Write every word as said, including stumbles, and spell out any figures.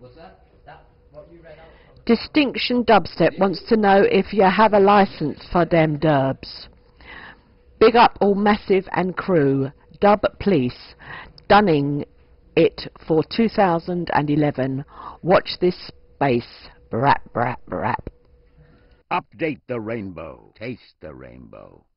Was that, that what you read out? Distinction Dubstep wants to know if you have a license for them dubs. Big up all Massive and crew. Dub Police. Dunning it for two thousand eleven. Watch this space. Brap, brap, brap. Update the rainbow. Taste the rainbow.